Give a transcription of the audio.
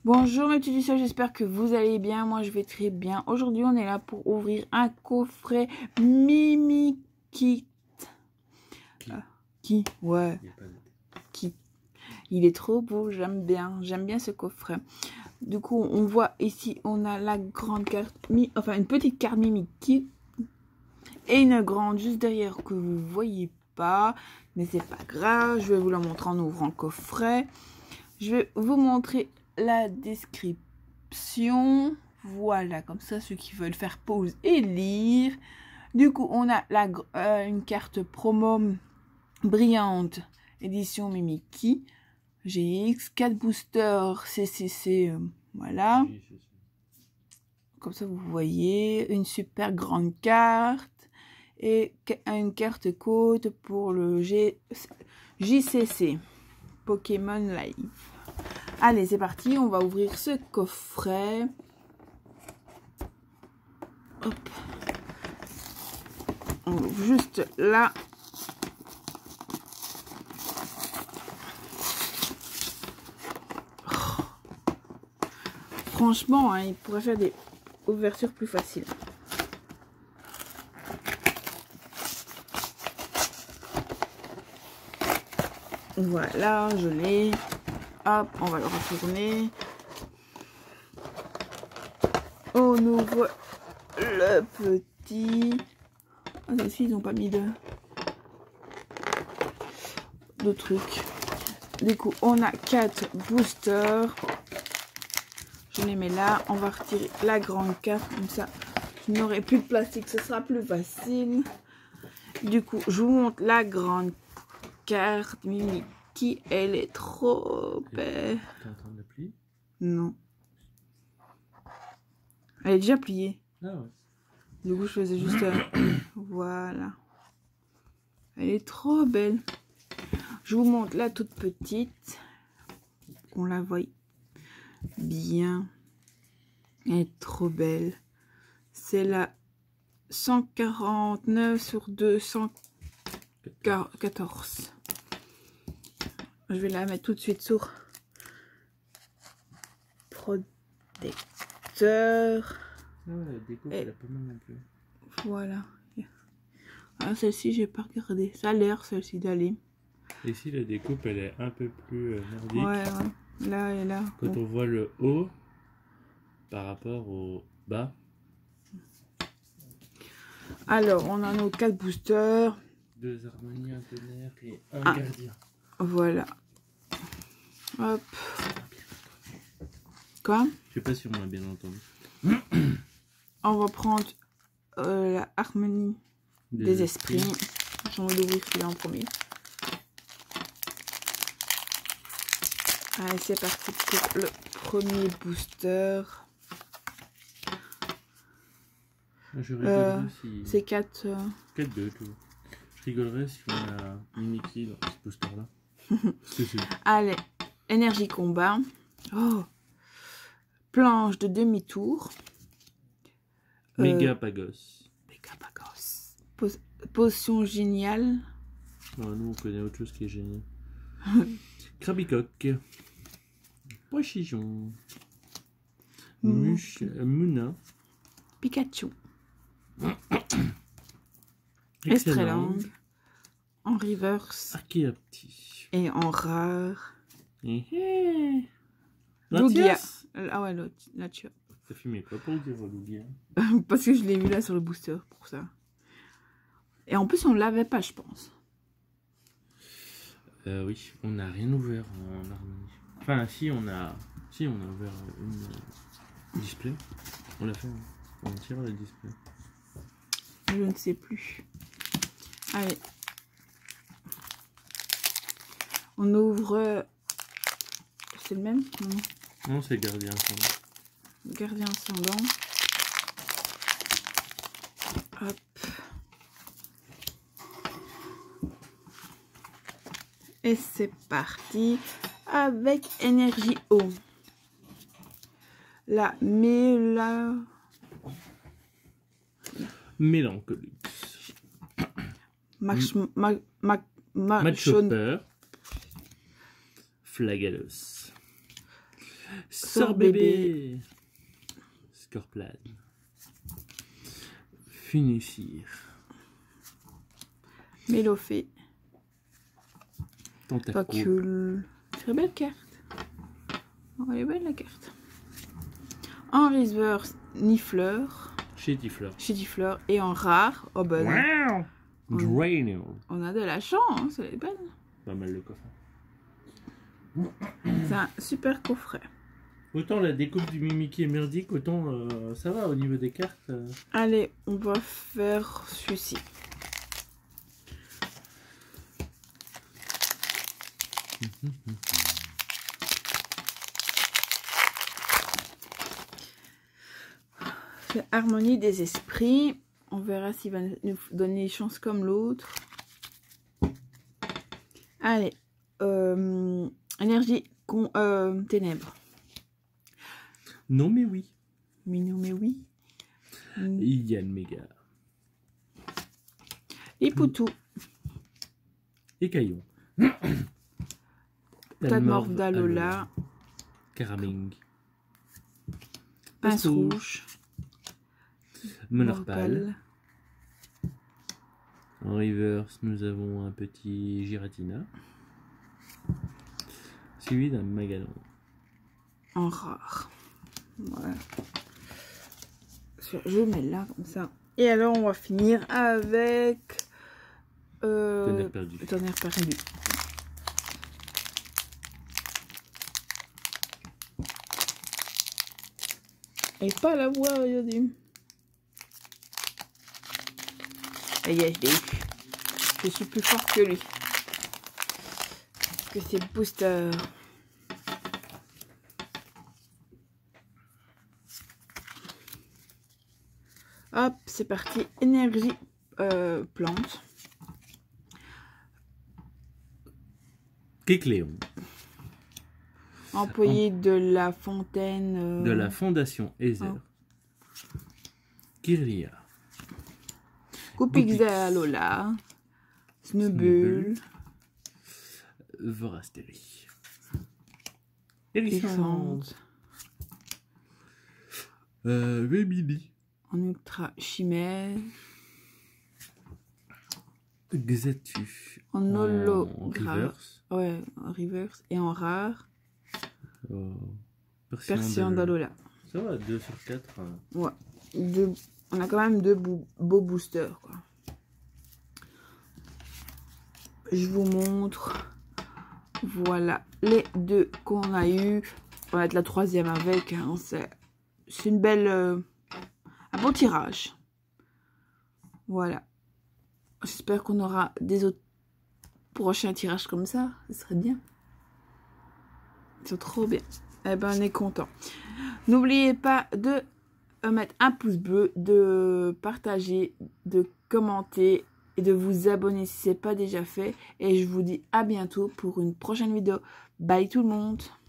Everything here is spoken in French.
Bonjour mes petits soeurs, j'espère que vous allez bien. Moi je vais très bien. Aujourd'hui on est là pour ouvrir un coffret Mimi Kit. Qui ouais. Qui. Il est trop beau, j'aime bien ce coffret. Du coup on voit ici on a la grande carte, enfin une petite carte Mimi Kit et une grande juste derrière que vous voyez pas, mais c'est pas grave. Je vais vous la montrer en ouvrant le coffret. Je vais vous montrer la description. Voilà, comme ça, ceux qui veulent faire pause et lire. Du coup, on a une carte promo brillante, édition Mimiki, GX, 4 boosters CCC, voilà. Comme ça, vous voyez, une super grande carte et une carte code pour le JCC, Pokémon Live. Allez, c'est parti, on va ouvrir ce coffret. Hop. On ouvre juste là. Oh. Franchement, hein, il pourrait faire des ouvertures plus faciles. Voilà, je l'ai. Hop, on va le retourner. On ouvre le petit. Ah, ceci, ils n'ont pas mis de trucs. Du coup, on a 4 boosters. Je les mets là. On va retirer la grande carte. Comme ça, je n'aurai plus de plastique. Ce sera plus facile. Du coup, je vous montre la grande carte Mimi. Elle est trop belle. T'es en train de la plier? Non. Elle est déjà pliée. Ah ouais. Du coup, je faisais juste... voilà. Elle est trop belle. Je vous montre la toute petite. On la voit bien. Elle est trop belle. C'est la 149 sur 214. Je vais la mettre tout de suite sur protecteur. Ah ouais, la déco, elle a pas mal non plus. Voilà. Ah, celle-ci, j'ai pas regardé. Ça a l'air, celle-ci, d'aller. Ici, la découpe, elle est un peu plus nordique. Ouais, ouais. Là et là. Quand on voit le haut par rapport au bas. Alors, on a nos 4 boosters. 2 harmonies, un tonnerre et un gardien. Voilà. Hop. Quoi? Je sais pas si on a bien entendu. On va prendre la harmonie des esprits. J'ai envie d'ouvrir celui-là en premier. Allez, c'est parti pour le premier booster. Je rigolerais si... C'est 4... 4-2, toujours. Je rigolerais si on a Mimiki dans ce booster-là. Allez, énergie combat. Oh. Planche de demi-tour. Mégapagos. Mégapagos. Potion géniale. Non, nous, on connaît autre chose qui est génial. Krabicoque. Poichijon. Muna. Pikachu. Estrelang. En reverse. Archaeopti. Et en rare. Lugia. Ah ouais, Lugia. Ça filmait quoi pour dire Lugia? Parce que je l'ai vu là sur le booster, pour ça. Et en plus, on l'avait pas, je pense. Oui, on n'a rien ouvert en harmonie. Enfin, si, on a ouvert une display. On l'a fait, hein. On tire le display. Je ne sais plus. Allez. On ouvre... C'est le même? Non, c'est gardien ascendant. Gardien ascendant. Hop. Et c'est parti avec énergie eau. La Mélancolique. Machopper. Flagalos. Sœur bébé. Scorplane. Funissir. Mélofée. Tentacule. Facule. Très belle carte. Oh, elle est belle la carte. En reverse, Nifleur. Chétifleur. Et en rare, oh ben, Wow. Draenor. on a de la chance, elle est belle. Pas mal le coffre. C'est un super coffret. Autant la découpe du Mimikyu est merdique, autant ça va au niveau des cartes. Allez, on va faire celui-ci. C'est Harmonie des esprits. On verra s'il va nous donner chance comme l'autre. Allez. Énergie ténèbres. Non mais oui. Mignon mais oui. Yann Méga. Et Poutou. Et Caillon. Tadmorph d'Alola. Caraming. Pince rouge. Monorpal. En reverse, nous avons un petit Giratina. Suivi d'un Magalon. En rare. Voilà. Je mets là comme ça. Et alors on va finir avec Tonnerre perdu. Tonnerre perdu. Et pas la voix, regardez. Et je l'ai eu. Je suis plus fort que lui. Parce que c'est booster. Hop, c'est parti. Énergie plante. Kecléon. Employé de la fontaine. De la fondation Ether. Kirlia. Coupixalola. Snubbull. Vorasteri. Hérissante. Vébili. En ultra chimère. Xatu. En hologramme. Reverse. Ouais, en reverse. Et en rare. Persian de... d'Alola. Ça va, 2 sur 4. Ouais. On a quand même deux beaux boosters, quoi. Je vous montre. Voilà. Les deux qu'on a eu. On va être la troisième avec. Hein. C'est une belle... un bon tirage. Voilà. J'espère qu'on aura des autres prochains tirages comme ça. Ce serait bien. Ils sont trop bien. Eh ben, on est content. N'oubliez pas de mettre un pouce bleu, de partager, de commenter et de vous abonner si ce n'est pas déjà fait. Et je vous dis à bientôt pour une prochaine vidéo. Bye tout le monde!